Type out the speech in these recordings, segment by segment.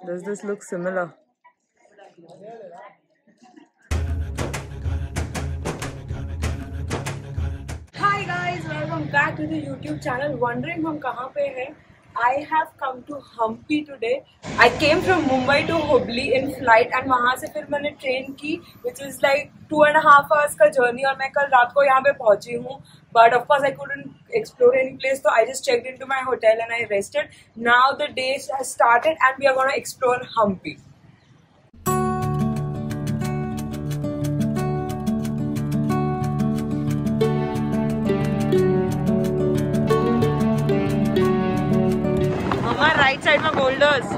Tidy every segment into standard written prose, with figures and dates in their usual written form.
Does this look similar? Hi guys, welcome back to the YouTube channel. Wondering हम कहाँ पे हैं? I have come to Hampi today. I came from Mumbai to Hubli in flight and वहाँ से फिर मैंने train की, which is like 2.5 hours का journey और मैं कल रात को यहाँ पे पहुँची हूँ. But of course I couldn't explore any place, so I just checked into my hotel and I rested. Now the day has started and we are gonna explore Hampi. हमारे राइट साइड में boulders.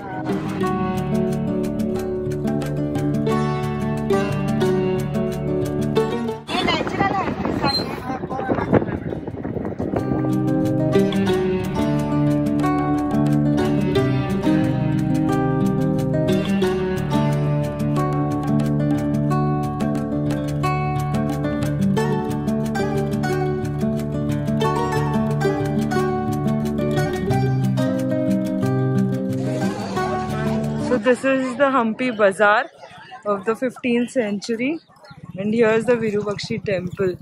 So this is the Hampi Bazaar of the 15th century and here's the Virupakshi temple.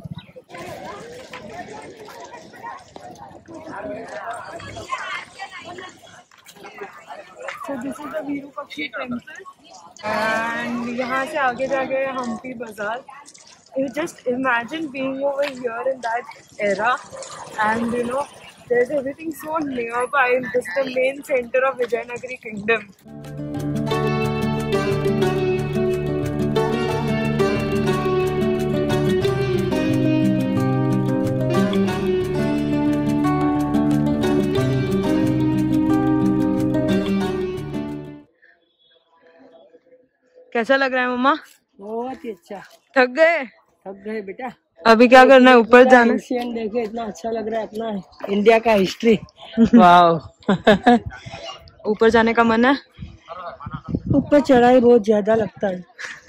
So this is the Virupakshi temple and यहाँ से आगे जाके Hampi Bazaar. You just imagine being over here in that era and you know there's everything so nearby. This is the main center of Vijayanagari kingdom. कैसा लग रहा है मम्मा? बहुत ही अच्छा. थक गए बेटा. अभी क्या करना है? ऊपर जाना. देखे इतना अच्छा लग रहा है अपना इंडिया का हिस्ट्री. वाह. ऊपर जाने का मन है. ऊपर चढ़ाई बहुत ज्यादा लगता है.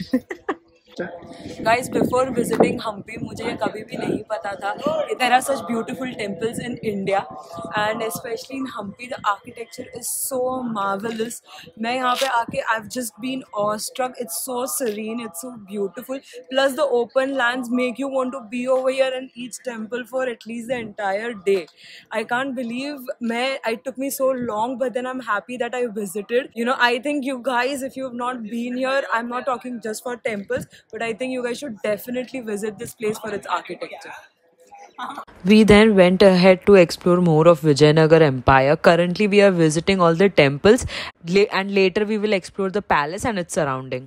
Guys, before visiting Hampi, मुझे ये कभी भी नहीं पता था कि there are such beautiful temples in India and especially in Hampi the architecture is so marvelous. मैं यहाँ पे आके I've just been awestruck. It's so serene, it's so beautiful. Plus the open lands make you want to be over here and each temple for at least the entire day. I can't believe it took me so long, but then I'm happy that I visited. You know, I think you guys, if you have not been here, I'm not talking just for temples, but I think you guys should definitely visit this place for its architecture. We then went ahead to explore more of Vijayanagar Empire. Currently we are visiting all the temples and later we will explore the palace and its surrounding.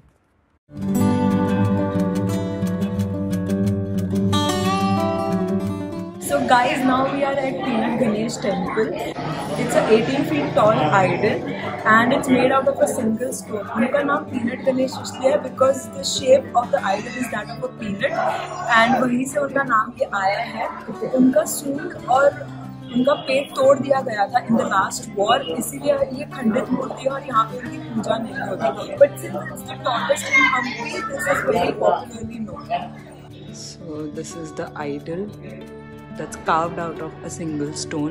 So guys, now we are at Peanut Ganesh temple. It's a 18 feet tall idol and it's made out of a single stone. उनका नाम Peanut Ganesh इसलिए है because the shape of the idol is that of a peanut and वहीं से उनका नाम ये आया है. उनका सूंड और उनका पेट तोड़ दिया गया था in the last war, इसीलिए ये खंडित मूर्ति है और यहाँ पे उनकी पूजा नहीं होती. But since it's the tallest in Hampi, this is very popularly known. So this is the idol that's carved out of a single stone.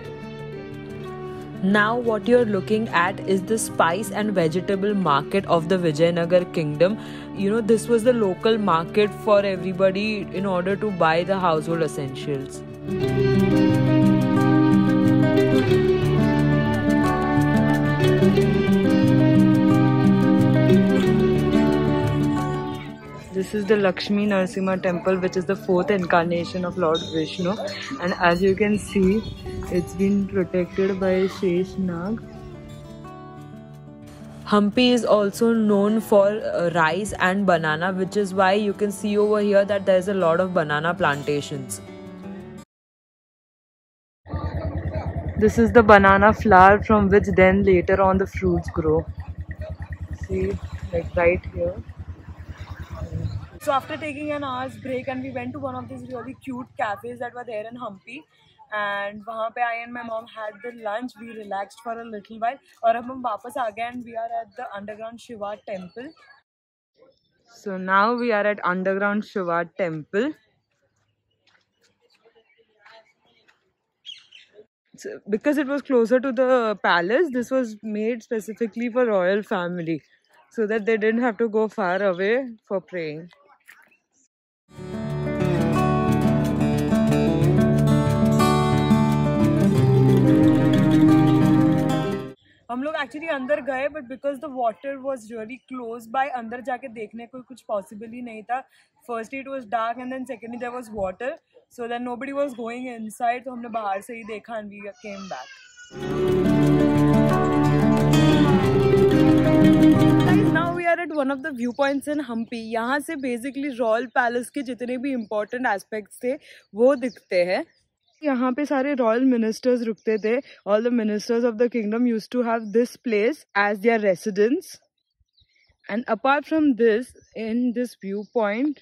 Now what you're looking at is the spice and vegetable market of the Vijayanagar kingdom. You know, this was the local market for everybody in order to buy the household essentials. This is the Lakshmi Narasimha temple, which is the 4th incarnation of Lord Vishnu, and as you can see, it's been protected by Shesh Nag. Hampi is also known for rice and banana, which is why you can see over here that there's a lot of banana plantations. This is the banana flower from which then later on the fruits grow. See, like right here. So after taking an hour's break and we went to one of these really cute cafes that were there in Hampi and वहाँ पे I and my mom had the lunch, we relaxed for a little while और अब हम वापस आ गए and we are at the underground Shiva temple. So now we are at underground Shiva temple. because it was closer to the palace, this was made specifically for royal family, so that they didn't have to go far away for praying. हम लोग actually अंदर गए, but because the water was really close by, अंदर जाके देखने को कुछ possible ही नहीं था. Firstly it was dark and then secondly there was water, so then nobody was going inside, तो हमने बाहर से ही देखा and we came back. Now we are at one of the view points in Hampi. यहाँ से बेसिकली रॉयल पैलेस के जितने भी इम्पोर्टेंट एस्पेक्ट्स थे वो दिखते हैं. यहाँ पे सारे रॉयल मिनिस्टर्स रुकते थे. All the ministers of the kingdom used to have this place as their residence. And apart from this, in this view point,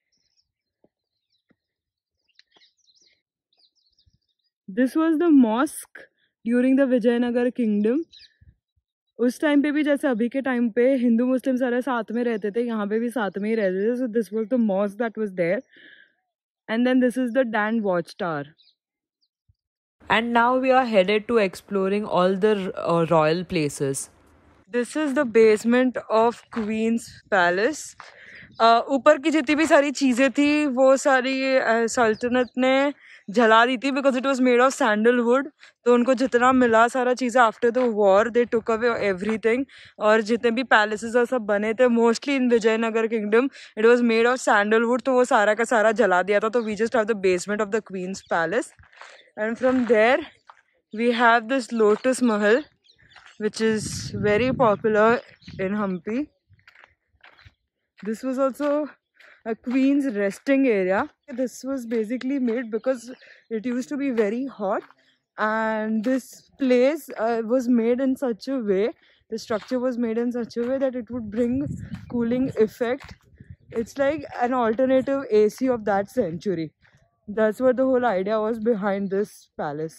this was the mosque during the Vijayanagara kingdom. उस time पे भी जैसे अभी के time पे हिंदू मुस्लिम सारे साथ में रहते थे, यहाँ पे भी साथ में ही रहते थे. So this was the mosque that was there. And then this is the den watch tower. And now we are headed to exploring all the royal places. This is the basement of Queen's Palace. ऊपर की जितनी भी सारी चीज़ें थी वो सारी सल्तनत ने जला दी थी, because it was made of sandalwood. तो उनको जितना मिला सारा चीज़ें after the war they took away everything. और जितने भी पैलेसेस और सब बने थे mostly in Vijayanagara kingdom, it was made of sandalwood, तो वो सारा का सारा जला दिया था. तो we just have the basement of the queen's palace. And from there we have this Lotus Mahal, which is very popular in Hampi. This was also a queen's resting area. This was basically made because it used to be very hot, and this place was made in such a way, the structure was made in such a way that it would bring cooling effect. It's like an alternative AC of that century. That's what the whole idea was behind this palace.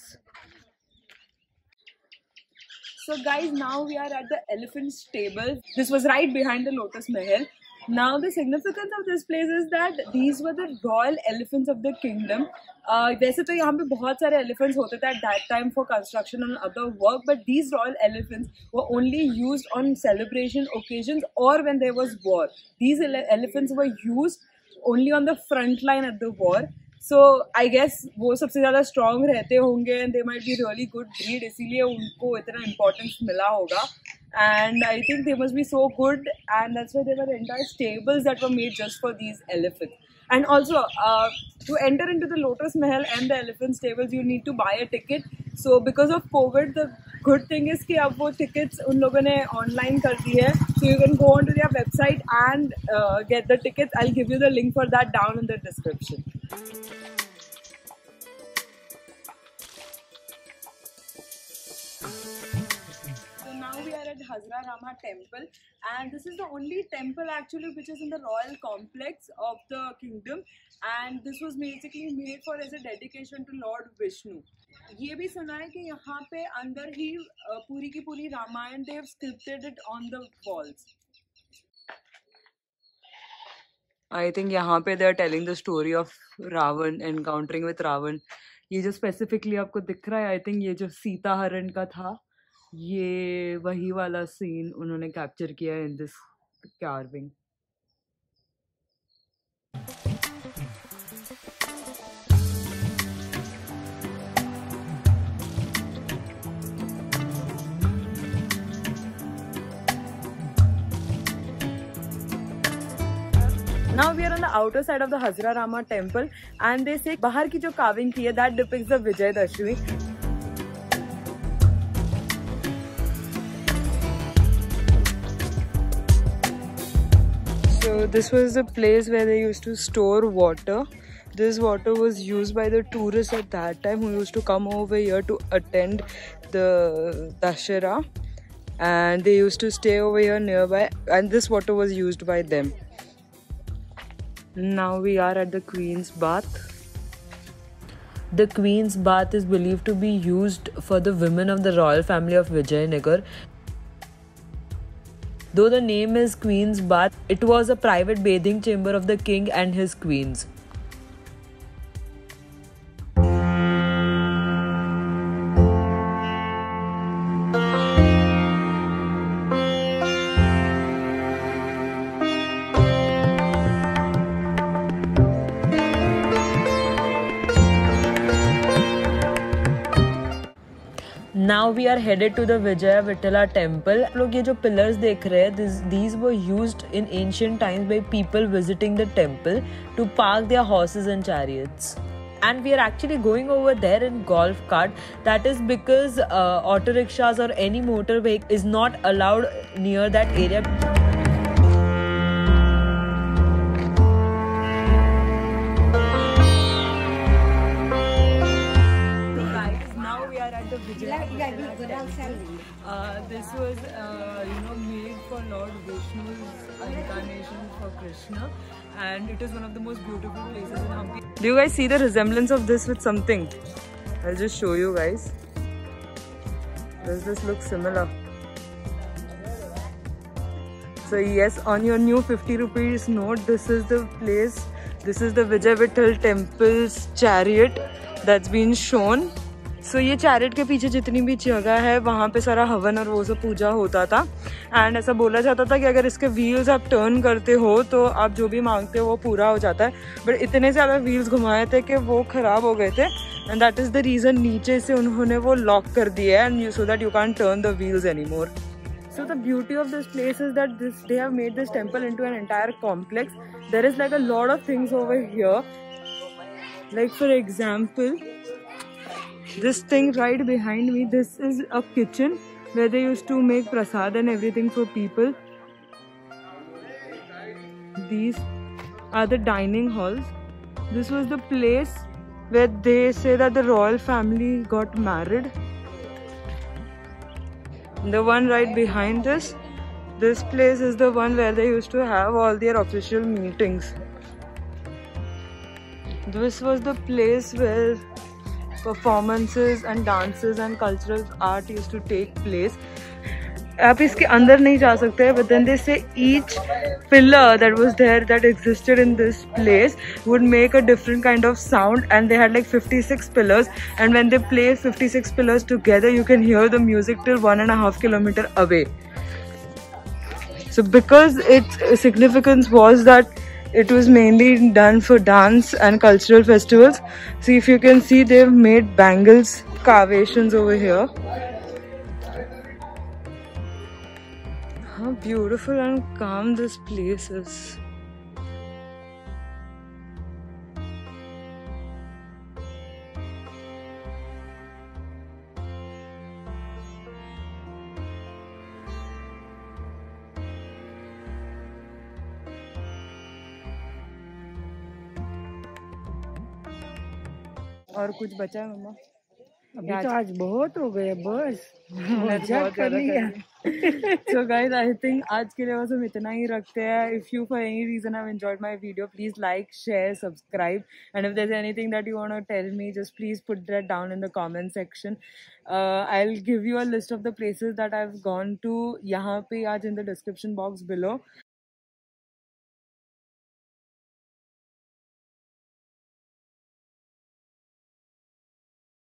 So guys, now we are at the elephant stable. This was right behind the Lotus Mahal. Now the significance of this place is that these were the royal elephants of the kingdom. वैसे तो यहाँ पे बहुत सारे elephants होते थे at that time for construction and other work, but these royal elephants were only used on celebration occasions or when there was war. These elephants were used only on the front line at the war. So I guess वो सबसे ज़्यादा strong रहते होंगे and they might be really good breed, इसीलिए उनको इतना importance मिला होगा. And I think they must be so good, and that's why there were entire stables that were made just for these elephants. And also to enter into the Lotus Mahal and the elephant stables you need to buy a ticket. So because of COVID, the good thing is कि अब वो tickets उन लोगों ने online कर दी है. So you can go onto their website and get the tickets. I'll give you the link for that down in the description. So now we are at Hazra Rama Temple, and this is the only temple actually which is in the royal complex of the kingdom, and this was basically made for as a dedication to Lord Vishnu. ये भी सुना है कि यहाँ पे अंदर ही पूरी की पूरी Ramayan they have scripted it on the walls. I think यहाँ पे they are telling the story of Ravan encountering with Ravan. ये जो specifically आपको दिख रहा है, I think ये जो सीता हरण का था, ये वही वाला सीन उन्होंने कैप्चर किया है in this carving. Now we are on the outer side of the Hazra Rama temple, and they say बाहर की जो carving की है that depicts the Vijayadashmi. So this was the place where they used to store water. This water was used by the tourists at that time who used to come over here to attend the Dashera, and they used to stay over here nearby, and this water was used by them. Now we are at the Queen's Bath. The Queen's Bath is believed to be used for the women of the royal family of Vijayanagar. Though the name is Queen's Bath, it was a private bathing chamber of the king and his queens. now we are headed to the Vijaya Vithala temple. आप लोग ये जो pillars देख रहे हैं, these were used in ancient times by people visiting the temple to park their horses and chariots. And we are actually going over there in golf cart. That is because auto rickshaws or any motor vehicle is not allowed near that area. This was, made for Lord Vishnu's incarnation for Krishna, and it is one of the most beautiful places in Hampi. Do you guys see the resemblance of this with something? I'll just show you guys. Does this look similar? So yes, on your new 50 rupees note, this is the place. This is the Vijay Vittal temple's chariot that's been shown. So ये chariot के पीछे जितनी भी जगह है वहाँ पे सारा हवन और वो सब पूजा होता था. एंड ऐसा बोला जाता था कि अगर इसके व्हील्स आप टर्न करते हो तो आप जो भी मांगते हो वो पूरा हो जाता है. बट इतने ज़्यादा व्हील्स घुमाए थे कि वो ख़राब हो गए थे. And that is the reason नीचे से उन्होंने वो लॉक कर दिया है, and so that you can turn the wheels any more. So the beauty of this place is that they have made this temple into an entire complex. There is like a lot of things over here. Like for example, this thing right behind me, this is a kitchen where they used to make prasad and everything for people. These are the dining halls. This was the place where they say that the royal family got married. The one right behind this place is the one where they used to have all their official meetings. This was the place where performances and dances and cultural art used to take place. आप इसके अंदर नहीं जा सकते, but then they say each pillar that was there that existed in this place would make a different kind of sound, and they had like 56 pillars, and when they play 56 pillars together you can hear the music till 1.5 kilometers away. So because its significance was that it was mainly done for dance and cultural festivals. See, if you can see, they've made bangles carvations over here. How beautiful and calm this place is. और कुछ बचा है मम्मा? अभी तो आज बहुत हो गए, बस मजाक कर लिया. So guys, I think आज के लिए बस हम इतना ही रखते हैं. If you for any reason have enjoyed my video, please like, share, subscribe, and if there's anything that you want to tell me, just please put that down in the comment section. I'll give you a list of the places that I've gone to यहाँ पे आज in the description box below.